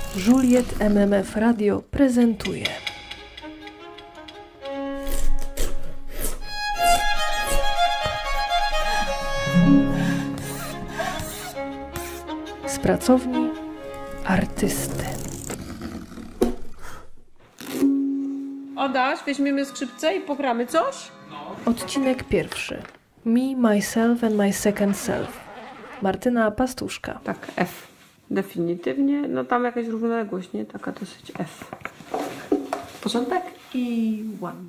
Juliet MMF Radio prezentuje z pracowni artysty. Adaś, weźmiemy skrzypce i pogramy coś? Odcinek pierwszy. Me, Myself and My Second Self. Martyna Pastuszka. Tak, F. Definitywnie. No tam jakaś równoległość, nie? Taka dosyć F. Początek i one.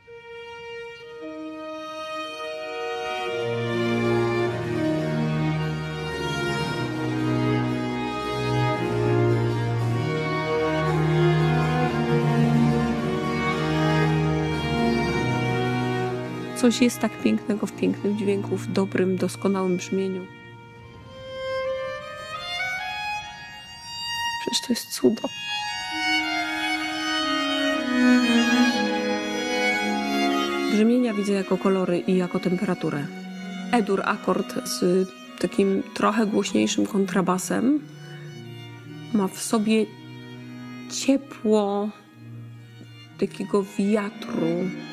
Coś jest tak pięknego w pięknym dźwięku, w dobrym, doskonałym brzmieniu. Przecież to jest cudo. Brzmienia widzę jako kolory i jako temperaturę. E-dur akord z takim trochę głośniejszym kontrabasem ma w sobie ciepło takiego wiatru.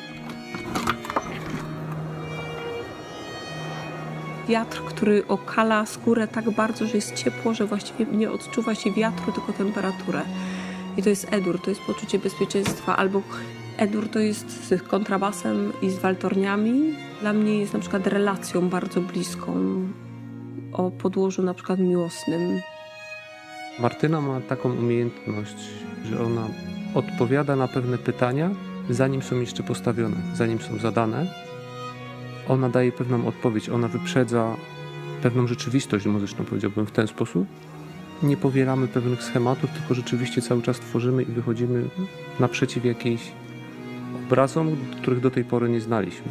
Wiatr, który okala skórę tak bardzo, że jest ciepło, że właściwie nie odczuwa się wiatru, tylko temperaturę. I to jest E-dur, to jest poczucie bezpieczeństwa. Albo E-dur to jest z kontrabasem i z waltorniami. Dla mnie jest na przykład relacją bardzo bliską o podłożu na przykład miłosnym. Martyna ma taką umiejętność, że ona odpowiada na pewne pytania, zanim są jeszcze postawione, zanim są zadane. Ona daje pewną odpowiedź, ona wyprzedza pewną rzeczywistość muzyczną, powiedziałbym w ten sposób. Nie powielamy pewnych schematów, tylko rzeczywiście cały czas tworzymy i wychodzimy naprzeciw jakiejś obrazom, których do tej pory nie znaliśmy.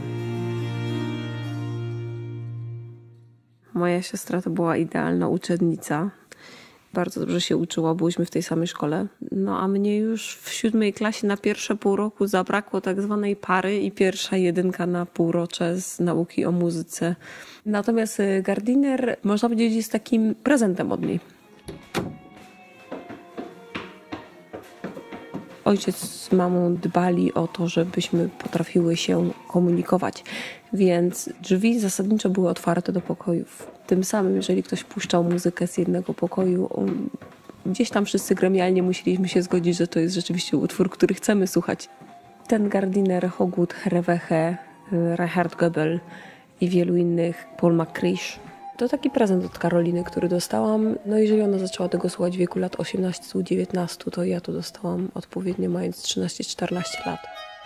Moja siostra to była idealna uczennica. Bardzo dobrze się uczyła, byliśmy w tej samej szkole. No a mnie już w 7. klasie na pierwsze pół roku zabrakło tak zwanej pary i pierwsza jedynka na półrocze z nauki o muzyce. Natomiast Gardiner, można powiedzieć, jest takim prezentem od niej. Ojciec z mamą dbali o to, żebyśmy potrafiły się komunikować, więc drzwi zasadniczo były otwarte do pokojów. Tym samym, jeżeli ktoś puszczał muzykę z jednego pokoju, gdzieś tam wszyscy gremialnie musieliśmy się zgodzić, że to jest rzeczywiście utwór, który chcemy słuchać. Ten Gardiner, Hogwood, Herweche, Reinhard Goebel i wielu innych, Paul McCrish. To taki prezent od Karoliny, który dostałam. No jeżeli ona zaczęła tego słuchać w wieku lat 18-19, to ja to dostałam odpowiednio mając 13-14 lat.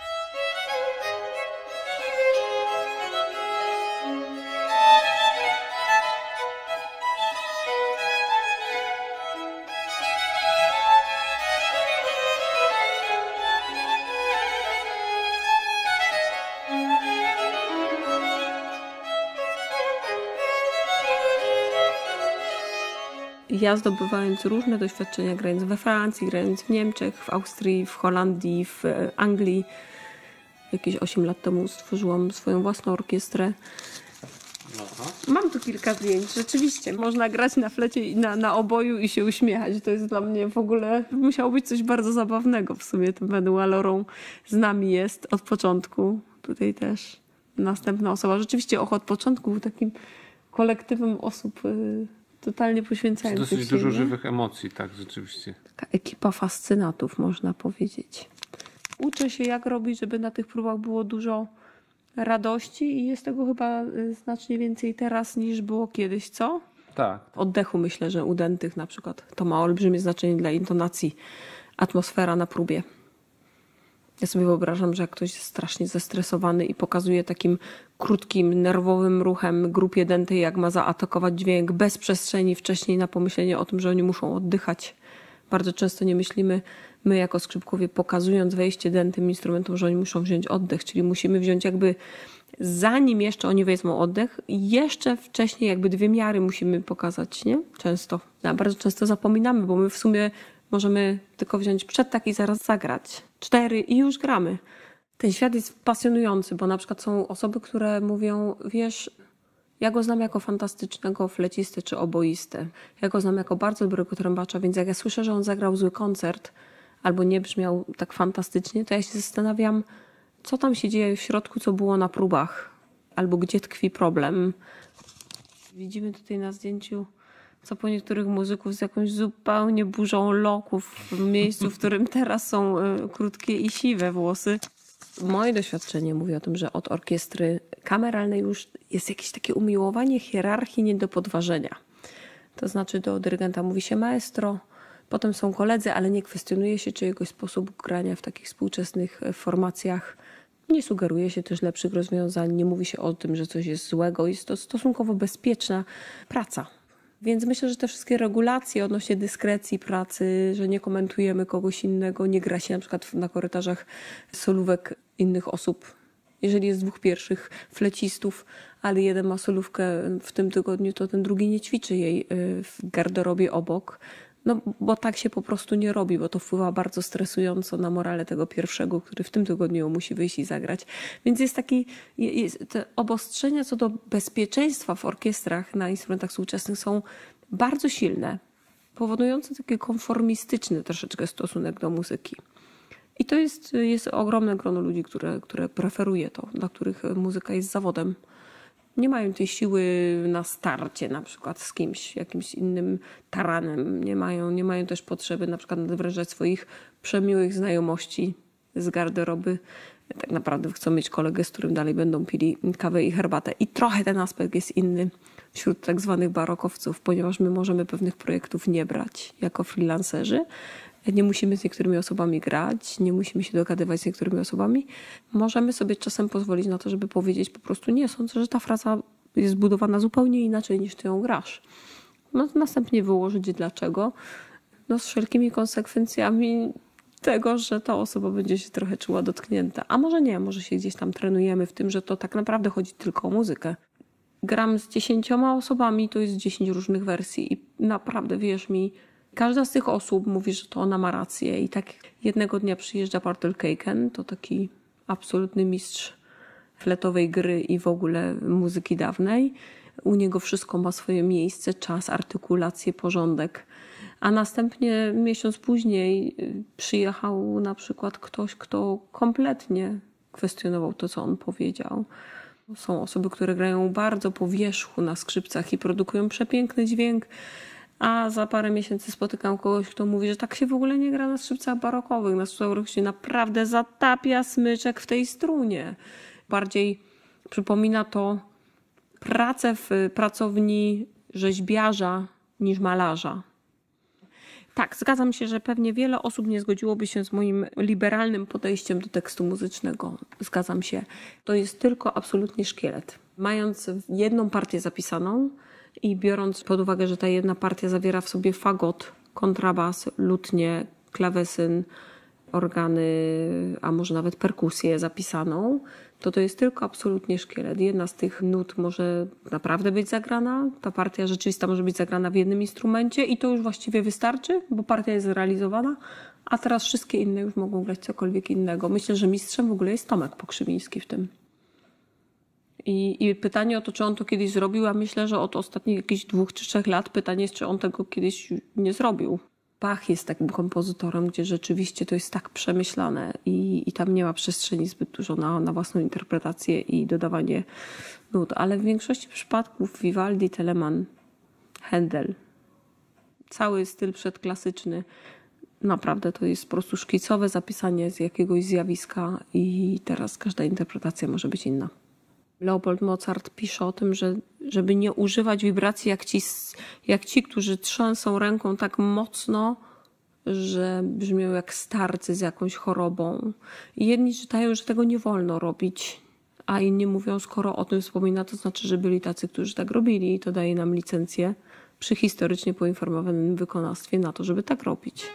Ja zdobywając różne doświadczenia, grając we Francji, grając w Niemczech, w Austrii, w Holandii, w Anglii. Jakieś 8 lat temu stworzyłam swoją własną orkiestrę. Mam tu kilka zdjęć, rzeczywiście. Można grać na flecie i na oboju i się uśmiechać. To jest dla mnie w ogóle... Musiało być coś bardzo zabawnego w sumie. Ten Benoît Laurent z nami jest od początku. Tutaj też następna osoba. Rzeczywiście od początku był takim kolektywem osób... totalnie poświęcających się. Dosyć dużo żywych emocji, tak, rzeczywiście. Taka ekipa fascynatów, można powiedzieć. Uczę się, jak robić, żeby na tych próbach było dużo radości i jest tego chyba znacznie więcej teraz, niż było kiedyś, co? Tak. Oddechu myślę, że u dętych na przykład. To ma olbrzymie znaczenie dla intonacji. Atmosfera na próbie. Ja sobie wyobrażam, że jak ktoś jest strasznie zestresowany i pokazuje takim krótkim, nerwowym ruchem grupie dętej, jak ma zaatakować dźwięk bez przestrzeni wcześniej na pomyślenie o tym, że oni muszą oddychać. Bardzo często nie myślimy, my jako skrzypkowie, pokazując wejście dętym instrumentom, że oni muszą wziąć oddech, czyli musimy wziąć jakby, zanim jeszcze oni wezmą oddech, jeszcze wcześniej jakby 2 miary musimy pokazać, nie? Często. A bardzo często zapominamy, bo my w sumie możemy tylko wziąć przedtak i zaraz zagrać. 4 i już gramy. Ten świat jest pasjonujący, bo na przykład są osoby, które mówią, wiesz, Ja go znam jako fantastycznego flecistę czy oboistę. Ja go znam jako bardzo dobrego trębacza, więc jak ja słyszę, że on zagrał zły koncert albo nie brzmiał tak fantastycznie, to ja się zastanawiam, co tam się dzieje w środku, co było na próbach, albo gdzie tkwi problem. Widzimy tutaj na zdjęciu, co po niektórych muzyków z jakąś zupełnie burzą loków w miejscu, w którym teraz są krótkie i siwe włosy. Moje doświadczenie mówi o tym, że od orkiestry kameralnej już jest jakieś takie umiłowanie hierarchii nie do podważenia. To znaczy do dyrygenta mówi się maestro, potem są koledzy, ale nie kwestionuje się czyjegoś sposobu grania w takich współczesnych formacjach. Nie sugeruje się też lepszych rozwiązań, nie mówi się o tym, że coś jest złego. Jest to stosunkowo bezpieczna praca. Więc myślę, że te wszystkie regulacje odnośnie dyskrecji pracy, że nie komentujemy kogoś innego, nie gra się na przykład na korytarzach solówek innych osób. Jeżeli jest 2 pierwszych flecistów, ale jeden ma solówkę w tym tygodniu, to ten drugi nie ćwiczy jej w garderobie obok. No, bo tak się po prostu nie robi, bo to wpływa bardzo stresująco na morale tego pierwszego, który w tym tygodniu musi wyjść i zagrać. Więc jest te obostrzenia co do bezpieczeństwa w orkiestrach na instrumentach współczesnych są bardzo silne, powodujące taki konformistyczny troszeczkę stosunek do muzyki. I to jest ogromne grono ludzi, które preferuje to, dla których muzyka jest zawodem. Nie mają tej siły na starcie na przykład z kimś, jakimś innym taranem. Nie mają też potrzeby na przykład nadwrężać swoich przemiłych znajomości z garderoby. Tak naprawdę chcą mieć kolegę, z którym dalej będą pili kawę i herbatę. I trochę ten aspekt jest inny wśród tak zwanych barokowców, ponieważ my możemy pewnych projektów nie brać jako freelancerzy. Nie musimy z niektórymi osobami grać, nie musimy się dogadywać z niektórymi osobami. Możemy sobie czasem pozwolić na to, żeby powiedzieć po prostu nie, sądzę, że ta fraza jest zbudowana zupełnie inaczej niż ty ją grasz. No, następnie wyłożyć dlaczego, no, z wszelkimi konsekwencjami tego, że ta osoba będzie się trochę czuła dotknięta. A może nie, może się gdzieś tam trenujemy w tym, że to tak naprawdę chodzi tylko o muzykę. Gram z 10 osobami, to jest 10 różnych wersji i naprawdę, wierz mi, każda z tych osób mówi, że to ona ma rację i tak jednego dnia przyjeżdża Bartel Keiken, to taki absolutny mistrz fletowej gry i w ogóle muzyki dawnej. U niego wszystko ma swoje miejsce, czas, artykulację, porządek. A następnie miesiąc później przyjechał na przykład ktoś, kto kompletnie kwestionował to, co on powiedział. Są osoby, które grają bardzo po wierzchu na skrzypcach i produkują przepiękny dźwięk, a za parę miesięcy spotykam kogoś, kto mówi, że tak się w ogóle nie gra na skrzypcach barokowych. Na skrzypcach się naprawdę zatapia smyczek w tej strunie. Bardziej przypomina to pracę w pracowni rzeźbiarza niż malarza. Tak, zgadzam się, że pewnie wiele osób nie zgodziłoby się z moim liberalnym podejściem do tekstu muzycznego. Zgadzam się. To jest tylko absolutnie szkielet. Mając jedną partię zapisaną i biorąc pod uwagę, że ta jedna partia zawiera w sobie fagot, kontrabas, lutnię, klawesyn, organy, a może nawet perkusję zapisaną, to jest tylko absolutnie szkielet. Jedna z tych nut może naprawdę być zagrana, ta partia rzeczywista może być zagrana w jednym instrumencie i to już właściwie wystarczy, bo partia jest zrealizowana, a teraz wszystkie inne już mogą grać cokolwiek innego. Myślę, że mistrzem w ogóle jest Tomek Pokrzywiński w tym. I pytanie o to, czy on to kiedyś zrobił, a myślę, że od ostatnich jakichś 2 czy 3 lat pytanie jest, czy on tego kiedyś nie zrobił. Bach jest takim kompozytorem, gdzie rzeczywiście to jest tak przemyślane i tam nie ma przestrzeni zbyt dużo na własną interpretację i dodawanie nut. Ale w większości przypadków Vivaldi, Telemann, Händel, cały styl przedklasyczny, naprawdę to jest po prostu szkicowe zapisanie z jakiegoś zjawiska i teraz każda interpretacja może być inna. Leopold Mozart pisze o tym, że żeby nie używać wibracji jak ci, którzy trzęsą ręką tak mocno, że brzmią jak starcy z jakąś chorobą. I jedni czytają, że tego nie wolno robić, a inni mówią, skoro o tym wspomina, to znaczy, że byli tacy, którzy tak robili i to daje nam licencję przy historycznie poinformowanym wykonawstwie na to, żeby tak robić.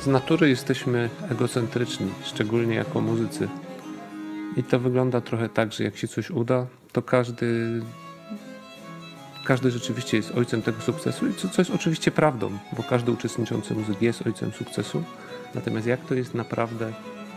Z natury jesteśmy egocentryczni, szczególnie jako muzycy. I to wygląda trochę tak, że jak się coś uda, to każdy rzeczywiście jest ojcem tego sukcesu, co jest oczywiście prawdą, bo każdy uczestniczący muzyk jest ojcem sukcesu. Natomiast jak to jest naprawdę?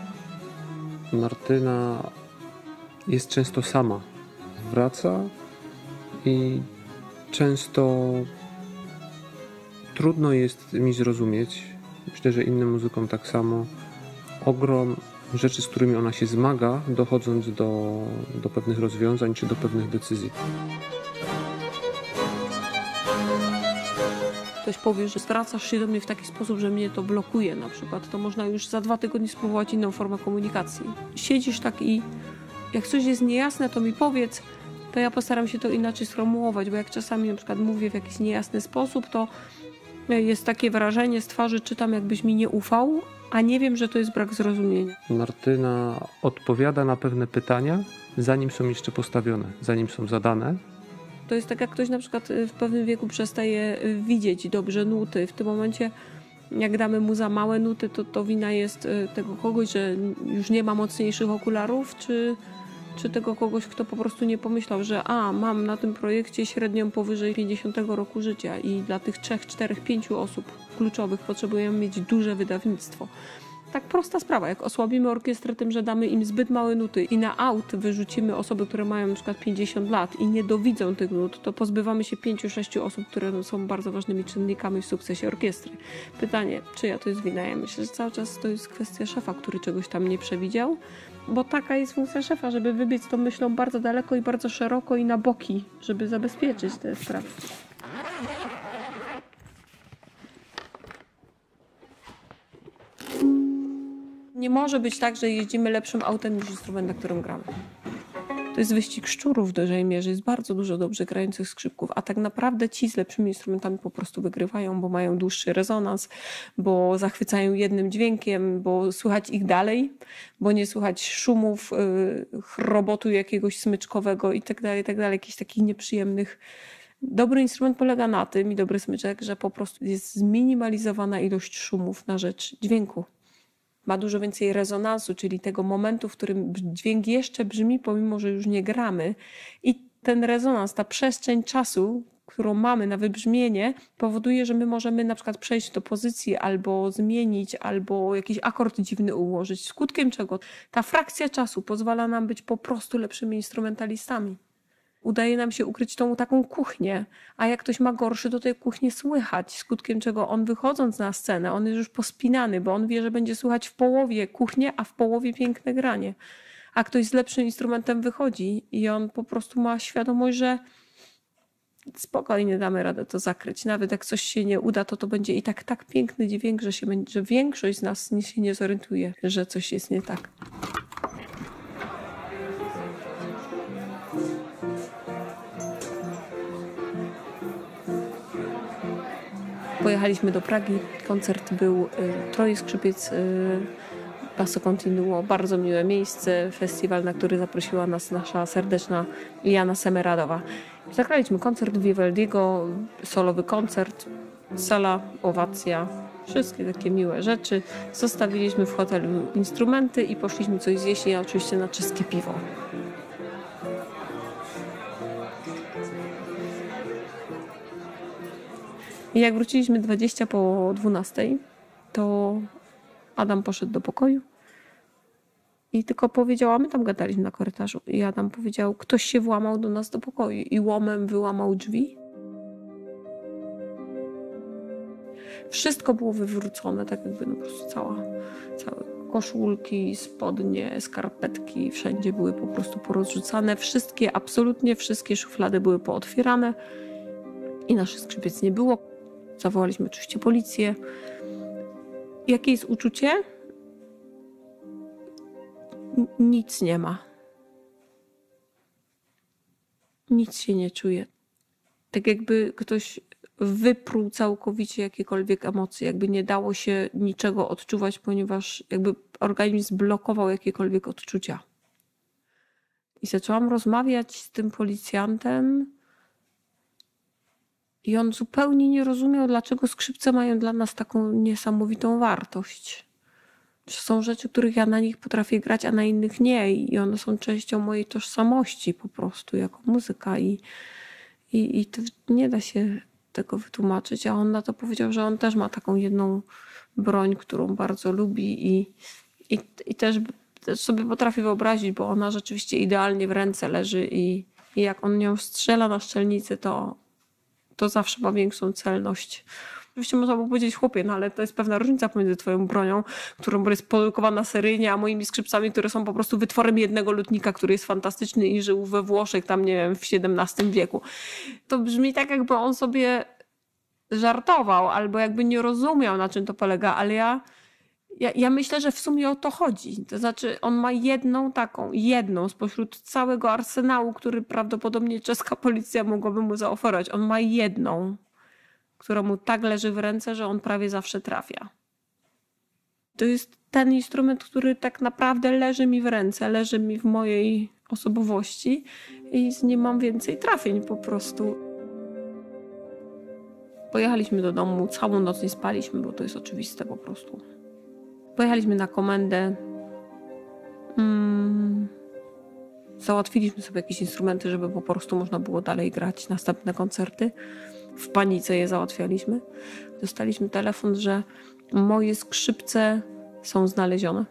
Martyna jest często sama. Wraca i często trudno jest mi zrozumieć, myślę, że innym muzykom tak samo, ogrom rzeczy, z którymi ona się zmaga, dochodząc do pewnych rozwiązań czy do pewnych decyzji. Ktoś powie, że zwracasz się do mnie w taki sposób, że mnie to blokuje na przykład, to można już za 2 tygodnie spróbować inną formę komunikacji. Siedzisz tak i jak coś jest niejasne, to mi powiedz, to ja postaram się to inaczej sformułować, bo jak czasami na przykład mówię w jakiś niejasny sposób, to jest takie wrażenie z twarzy, czytam jakbyś mi nie ufał, a nie wiem, że to jest brak zrozumienia. Martyna odpowiada na pewne pytania, zanim są jeszcze postawione, zanim są zadane. To jest tak, jak ktoś na przykład w pewnym wieku przestaje widzieć dobrze nuty. W tym momencie, jak damy mu za małe nuty, to wina jest tego kogoś, że już nie ma mocniejszych okularów, czy tego kogoś, kto po prostu nie pomyślał, że mam na tym projekcie średnią powyżej 50 roku życia i dla tych 3, 4, 5 osób kluczowych potrzebujemy mieć duże wydawnictwo. Tak prosta sprawa, jak osłabimy orkiestrę tym, że damy im zbyt małe nuty i na aut wyrzucimy osoby, które mają na przykład 50 lat i nie dowidzą tych nut, to pozbywamy się 5-6 osób, które są bardzo ważnymi czynnikami w sukcesie orkiestry. Pytanie, czyja to jest wina? Ja myślę, że cały czas to jest kwestia szefa, który czegoś tam nie przewidział, bo taka jest funkcja szefa, żeby wybiec tą myślą bardzo daleko i bardzo szeroko i na boki, żeby zabezpieczyć te sprawy. Nie może być tak, że jeździmy lepszym autem niż instrument, na którym gramy. To jest wyścig szczurów w dużej mierze. Jest bardzo dużo dobrze grających skrzypków, a tak naprawdę ci z lepszymi instrumentami po prostu wygrywają, bo mają dłuższy rezonans, bo zachwycają jednym dźwiękiem, bo słychać ich dalej, bo nie słychać szumów, chrobotu jakiegoś smyczkowego i tak dalej, jakichś takich nieprzyjemnych. Dobry instrument polega na tym, i dobry smyczek, że po prostu jest zminimalizowana ilość szumów na rzecz dźwięku. Ma dużo więcej rezonansu, czyli tego momentu, w którym dźwięk jeszcze brzmi, pomimo że już nie gramy. I ten rezonans, ta przestrzeń czasu, którą mamy na wybrzmienie, powoduje, że my możemy na przykład przejść do pozycji albo zmienić, albo jakiś akord dziwny ułożyć. Skutkiem czego ta frakcja czasu pozwala nam być po prostu lepszymi instrumentalistami. Udaje nam się ukryć tą taką kuchnię, a jak ktoś ma gorszy, to tej kuchni słychać, skutkiem czego on wychodząc na scenę, on jest już pospinany, bo on wie, że będzie słychać w połowie kuchnię, a w połowie piękne granie. A ktoś z lepszym instrumentem wychodzi i on po prostu ma świadomość, że spokojnie damy radę to zakryć. Nawet jak coś się nie uda, to będzie i tak piękny dźwięk, że większość z nas się nie zorientuje, że coś jest nie tak. Pojechaliśmy do Pragi, koncert był Troje Skrzypiec, Basso Continuo, bardzo miłe miejsce, festiwal, na który zaprosiła nas nasza serdeczna Jana Semeradowa. Zagraliśmy koncert Vivaldiego, solowy koncert, sala, owacja, wszystkie takie miłe rzeczy. Zostawiliśmy w hotelu instrumenty i poszliśmy coś zjeść, i oczywiście na czeskie piwo. I jak wróciliśmy 20 po 12, to Adam poszedł do pokoju i tylko powiedział, a my tam gadaliśmy na korytarzu. I Adam powiedział, ktoś się włamał do nas do pokoju i łomem wyłamał drzwi. Wszystko było wywrócone, tak jakby po prostu całe koszulki, spodnie, skarpetki, wszędzie były po prostu porozrzucane. Absolutnie wszystkie szuflady były pootwierane i naszych skrzypiec nie było. Zawołaliśmy oczywiście policję. Jakie jest uczucie? Nic nie ma. Nic się nie czuje. Tak jakby ktoś wypruł całkowicie jakiekolwiek emocje, jakby nie dało się niczego odczuwać, ponieważ jakby organizm zblokował jakiekolwiek odczucia. I zaczęłam rozmawiać z tym policjantem I on zupełnie nie rozumiał, dlaczego skrzypce mają dla nas taką niesamowitą wartość. Że są rzeczy, których ja na nich potrafię grać, a na innych nie. I one są częścią mojej tożsamości po prostu jako muzyka. I to nie da się tego wytłumaczyć. A on na to powiedział, że on też ma taką jedną broń, którą bardzo lubi i też sobie potrafi wyobrazić, bo ona rzeczywiście idealnie w ręce leży i jak on nią strzela na szczelnicy, to zawsze ma większą celność. Oczywiście można by powiedzieć, chłopie, no ale to jest pewna różnica pomiędzy twoją bronią, którą jest produkowana seryjnie, a moimi skrzypcami, które są po prostu wytworem jednego lutnika, który jest fantastyczny i żył we Włoszech tam, nie wiem, w XVII wieku. To brzmi tak, jakby on sobie żartował albo jakby nie rozumiał, na czym to polega, ale ja myślę, że w sumie o to chodzi. To znaczy on ma jedną spośród całego arsenału, który prawdopodobnie czeska policja mogłaby mu zaoferować. On ma jedną, która mu tak leży w ręce, że on prawie zawsze trafia. To jest ten instrument, który tak naprawdę leży mi w ręce, leży mi w mojej osobowości i z nim mam więcej trafień po prostu. Pojechaliśmy do domu, całą noc nie spaliśmy, bo to jest oczywiste po prostu. Pojechaliśmy na komendę. Załatwiliśmy sobie jakieś instrumenty, żeby po prostu można było dalej grać następne koncerty. W panice je załatwialiśmy. Dostaliśmy telefon, że moje skrzypce są znalezione.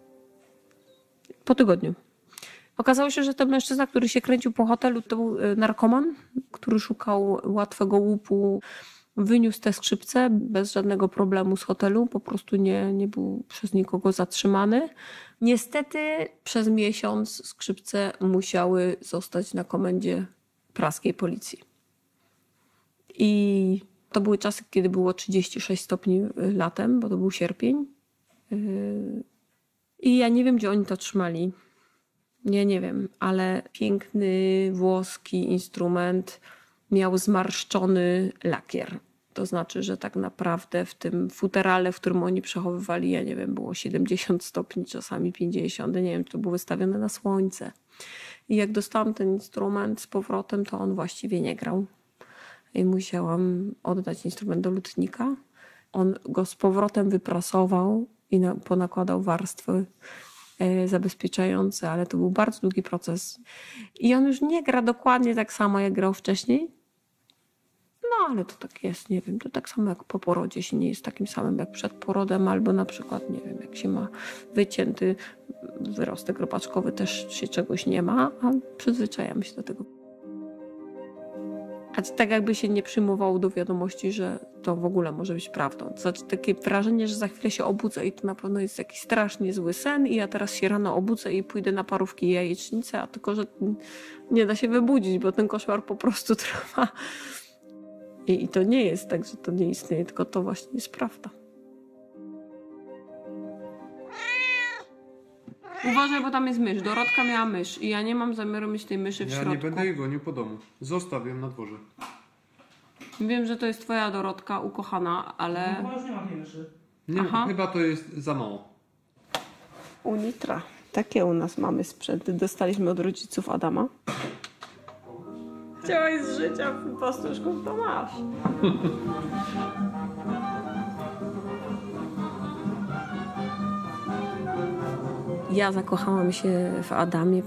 Po tygodniu. Okazało się, że ten mężczyzna, który się kręcił po hotelu, to był narkoman, który szukał łatwego łupu. Wyniósł te skrzypce bez żadnego problemu z hotelu, po prostu nie był przez nikogo zatrzymany. Niestety przez miesiąc skrzypce musiały zostać na komendzie praskiej policji. I to były czasy, kiedy było 36 stopni latem, bo to był sierpień. I ja nie wiem, gdzie oni to trzymali. Nie wiem, ale piękny włoski instrument miał zmarszczony lakier. To znaczy, że tak naprawdę w tym futerale, w którym oni przechowywali, ja nie wiem, było 70 stopni, czasami 50, nie wiem, to było wystawione na słońce. I jak dostałam ten instrument z powrotem, to on właściwie nie grał. I musiałam oddać instrument do lutnika. On go z powrotem wyprasował i ponakładał warstwy zabezpieczające, ale to był bardzo długi proces. I on już nie gra dokładnie tak samo, jak grał wcześniej. No, ale to tak jest, nie wiem, to tak samo jak po porodzie się nie jest takim samym jak przed porodem, albo na przykład, nie wiem, jak się ma wycięty wyrostek robaczkowy, też się czegoś nie ma, a przyzwyczajamy się do tego. A tak jakby się nie przyjmowało do wiadomości, że to w ogóle może być prawdą. To znaczy takie wrażenie, że za chwilę się obudzę i to na pewno jest jakiś strasznie zły sen i ja teraz się rano obudzę i pójdę na parówki i jajecznicę, a tylko, że nie da się wybudzić, bo ten koszmar po prostu trwa. I to nie jest tak, że to nie istnieje, tylko to właśnie jest prawda. Uważaj, bo tam jest mysz. Dorotka miała mysz i ja nie mam zamiaru mieć tej myszy w środku. Ja nie będę jej gonił po domu. Zostaw ją na dworze. Wiem, że to jest twoja Dorotka ukochana, ale... No, już nie ma tej myszy. Nie, Aha. chyba to jest za mało. Unitra. Takie u nas mamy sprzęty. Dostaliśmy od rodziców Adama. Chciałeś z życia pastuszków, to masz. Ja zakochałam się w Adamie.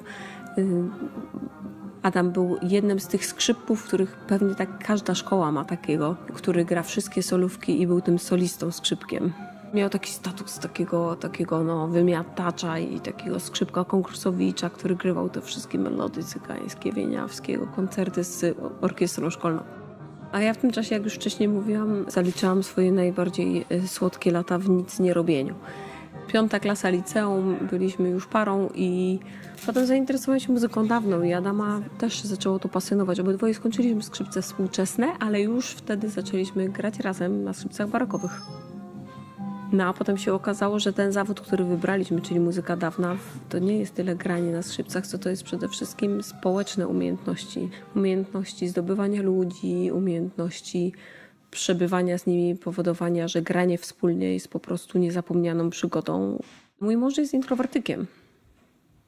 Adam był jednym z tych skrzypków, których pewnie tak każda szkoła ma takiego, który gra wszystkie solówki i był tym solistą skrzypkiem. Miał taki status takiego wymiatacza i takiego skrzypka konkursowicza, który grywał te wszystkie melody cygańskie, wieniawskiego, koncerty z orkiestrą szkolną. A ja w tym czasie, jak już wcześniej mówiłam, zaliczałam swoje najbardziej słodkie lata w nic nie robieniu. 5. klasa liceum, byliśmy już parą i potem zainteresowałam się muzyką dawną i Adama też zaczęło to pasjonować. Obydwoje skończyliśmy skrzypce współczesne, ale już wtedy zaczęliśmy grać razem na skrzypcach barokowych. No a potem się okazało, że ten zawód, który wybraliśmy, czyli muzyka dawna, to nie jest tyle granie na skrzypcach, co to jest przede wszystkim społeczne umiejętności. Umiejętności zdobywania ludzi, umiejętności przebywania z nimi, powodowania, że granie wspólnie jest po prostu niezapomnianą przygodą. Mój mąż jest introwertykiem.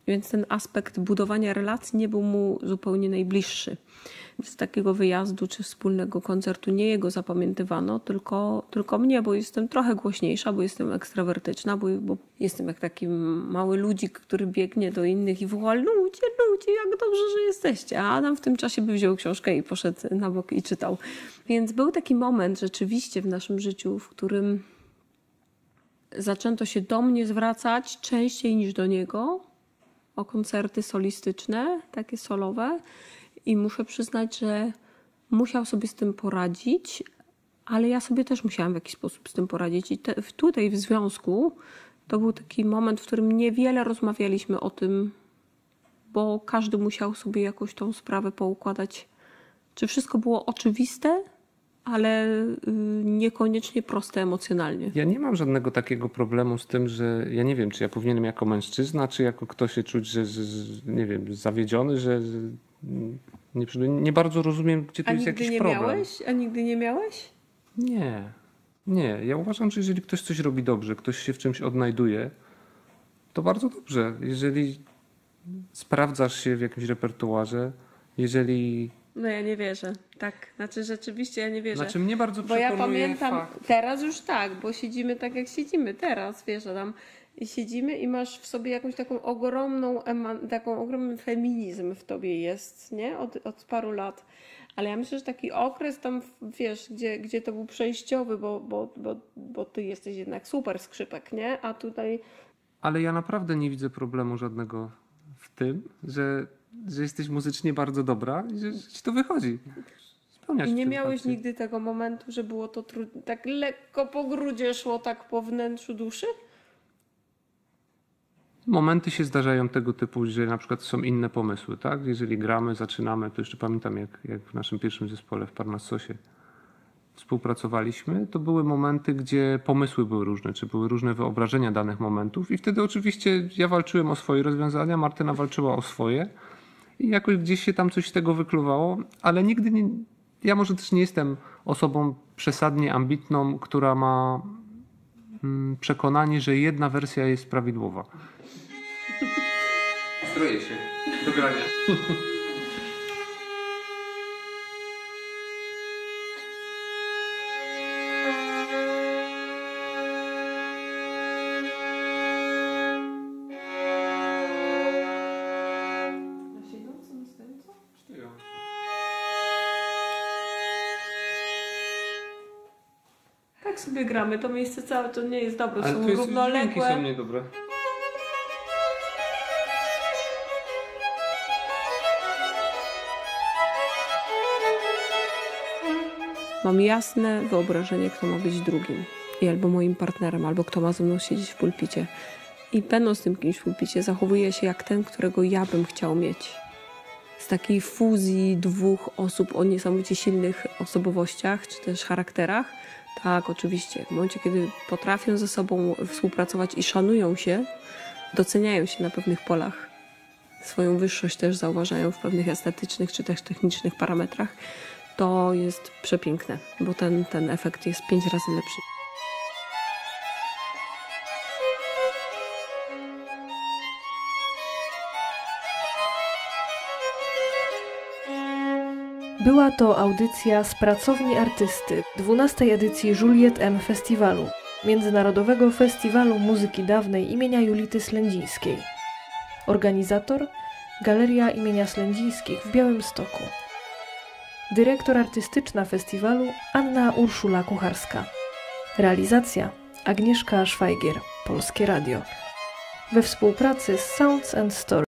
Więc ten aspekt budowania relacji nie był mu zupełnie najbliższy. Z takiego wyjazdu czy wspólnego koncertu nie jego zapamiętywano, tylko mnie, bo jestem trochę głośniejsza, bo jestem ekstrawertyczna, bo jestem jak taki mały ludzik, który biegnie do innych i woła: ludzie, jak dobrze, że jesteście. A Adam w tym czasie by wziął książkę i poszedł na bok i czytał. Więc był taki moment rzeczywiście w naszym życiu, w którym zaczęto się do mnie zwracać częściej niż do niego o koncerty solistyczne, takie solowe. I muszę przyznać, że musiał sobie z tym poradzić, ale ja sobie też musiałam w jakiś sposób z tym poradzić. I tutaj w związku to był taki moment, w którym niewiele rozmawialiśmy o tym, bo każdy musiał sobie jakoś tą sprawę poukładać. Czy wszystko było oczywiste, ale niekoniecznie proste emocjonalnie. Ja nie mam żadnego takiego problemu z tym, że ja nie wiem, czy ja powinienem jako mężczyzna, czy jako ktoś się czuć, że nie wiem, zawiedziony, że nie bardzo rozumiem, gdzie tu jest jakiś problem. A nigdy nie miałeś? Nie. Ja uważam, że jeżeli ktoś coś robi dobrze, ktoś się w czymś odnajduje, to bardzo dobrze. Jeżeli sprawdzasz się w jakimś repertuarze, jeżeli... No ja nie wierzę. Tak, znaczy rzeczywiście ja nie wierzę. Znaczy mnie bardzo przekonuje Bo ja pamiętam, fakt. teraz już tak, bo siedzimy tak jak siedzimy teraz, wiesz, tam i siedzimy i masz w sobie jakąś taką ogromny feminizm w tobie jest, nie? Od paru lat. Ale ja myślę, że taki okres tam, wiesz, gdzie to był przejściowy, bo ty jesteś jednak super skrzypek, nie? A tutaj... Ale ja naprawdę nie widzę problemu żadnego w tym, że jesteś muzycznie bardzo dobra i że ci to wychodzi. I nie miałeś nigdy tego momentu, że było to trudne, tak lekko po grudzie szło, tak po wnętrzu duszy? Momenty się zdarzają tego typu, że na przykład są inne pomysły, tak? Jeżeli gramy, zaczynamy, to jeszcze pamiętam jak w naszym pierwszym zespole w Parnassosie współpracowaliśmy, to były momenty, gdzie pomysły były różne, czy były różne wyobrażenia danych momentów i wtedy oczywiście ja walczyłem o swoje rozwiązania, Martyna walczyła o swoje i jakoś gdzieś się tam coś z tego wykluwało, ale nigdy nie... Ja może też nie jestem osobą przesadnie ambitną, która ma przekonanie, że jedna wersja jest prawidłowa. Stroję się do grania. Tak sobie gramy, to miejsce całe to nie jest dobre, ale są to jest równoległe. Są niedobre. Mam jasne wyobrażenie, kto ma być drugim. I albo moim partnerem, albo kto ma ze mną siedzieć w pulpicie. I będąc tym kimś w pulpicie, zachowuję się jak ten, którego ja bym chciał mieć. Z takiej fuzji dwóch osób o niesamowicie silnych osobowościach, czy też charakterach. Tak, oczywiście. W momencie, kiedy potrafią ze sobą współpracować i szanują się, doceniają się na pewnych polach. Swoją wyższość też zauważają w pewnych estetycznych, czy też technicznych parametrach. To jest przepiękne, bo ten efekt jest 5 razy lepszy. Była to audycja z Pracowni Artysty 12. edycji Juliet M. Festiwalu, Międzynarodowego Festiwalu Muzyki Dawnej imienia Julity Slędzińskiej. Organizator Galeria imienia Slędzińskich w Białymstoku. Dyrektor artystyczna festiwalu Anna Urszula Kucharska. Realizacja Agnieszka Szwajgier, Polskie Radio. We współpracy z Sounds and Stories.